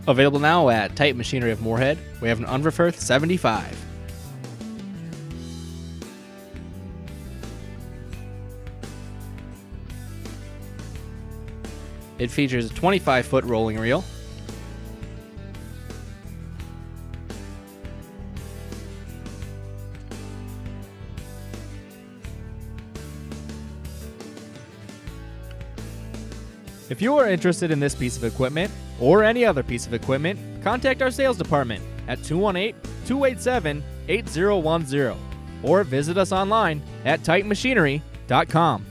Available now at Titan Machinery of Moorhead. We have an Unverferth 75. It features a 25-foot rolling reel, If you are interested in this piece of equipment or any other piece of equipment, contact our sales department at 218-287-8010 or visit us online at titanmachinery.com.